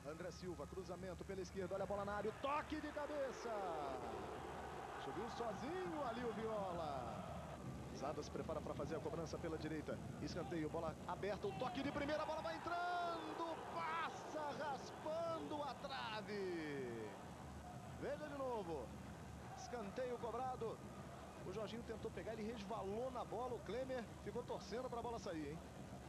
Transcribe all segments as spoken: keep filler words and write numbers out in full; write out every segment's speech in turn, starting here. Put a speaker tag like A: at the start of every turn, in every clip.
A: André Silva, cruzamento pela esquerda, olha a bola na área, o toque de cabeça. Subiu sozinho ali o Viola. Zada se prepara para fazer a cobrança pela direita. Escanteio, bola aberta, o toque de primeira, a bola vai entrando, passa raspando a trave. Veja de novo. Escanteio cobrado. O Jorginho tentou pegar, ele resvalou na bola, o Klemer ficou torcendo para a bola sair, hein?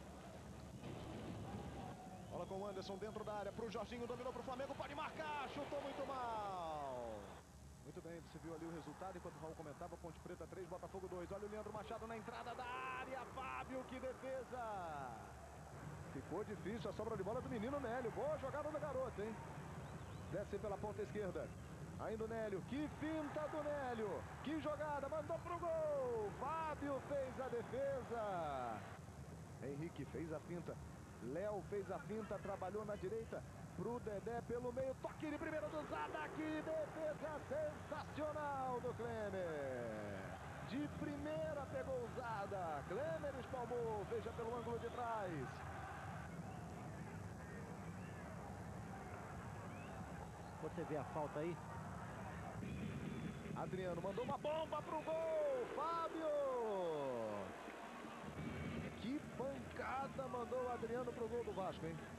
A: Bola com o Anderson dentro da área, pro Jorginho, dominou pro Flamengo, pode marcar, chutou muito mal. Muito bem, você viu ali o resultado enquanto o Raul comentava, Ponte Preta três, Botafogo dois. Olha o Leandro Machado na entrada da área, Fábio, que defesa. Ficou difícil a sobra de bola do menino Nélio, boa jogada do garoto, hein? Desce pela ponta esquerda, ainda o Nélio, que finta do Nélio, que jogada, mandou pro gol. Fábio fez a defesa. Henrique fez a finta. Léo fez a finta, trabalhou na direita pro Dedé pelo meio, toque de primeira do Zada, que defesa sensacional do Klemer. De primeira pegou o Zada, Klemer espalmou, veja pelo ângulo de trás.
B: Você vê a falta aí?
A: Adriano mandou uma bomba pro gol, Fábio. Que pancada mandou o Adriano pro gol do Vasco, hein?